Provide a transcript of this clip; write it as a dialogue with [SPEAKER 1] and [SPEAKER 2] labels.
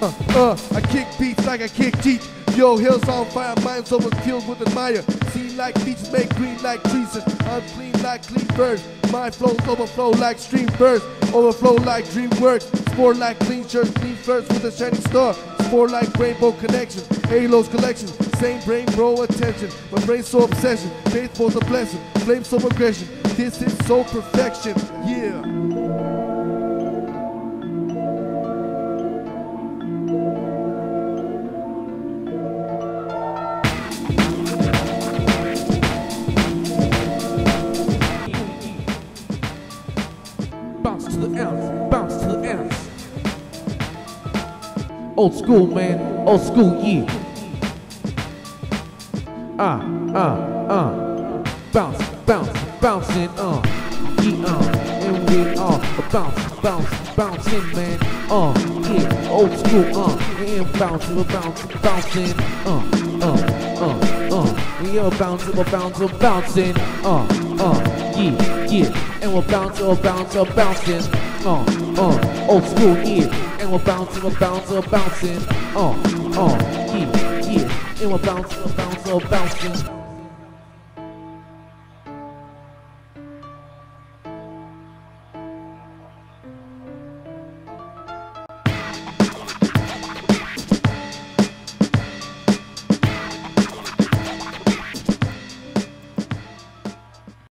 [SPEAKER 1] I kick beats like I kick teeth. Yo, hills on fire, minds overfilled with admire. Seen like beaches make green like trees. Unclean like clean birds. My flows overflow like stream bursts. Overflow like dream works. Sport like clean shirts, clean first with a shining star. Sport like rainbow connection. Halos collection. Same brain, bro, attention. My brain's so obsession. Faithful's a blessing. Flame so aggression. This is so perfection. Yeah.
[SPEAKER 2] Bounce to the ounce, bounce to the ounce. Old school, man, old school, yeah. Bounce, bounce, bouncing, yeah, and we bouncing, man, yeah, old school, and bouncing, we're bouncing, we are bouncing, yeah, and we're bouncing, old school, yeah, and we're bouncing, yeah, and we're bouncing,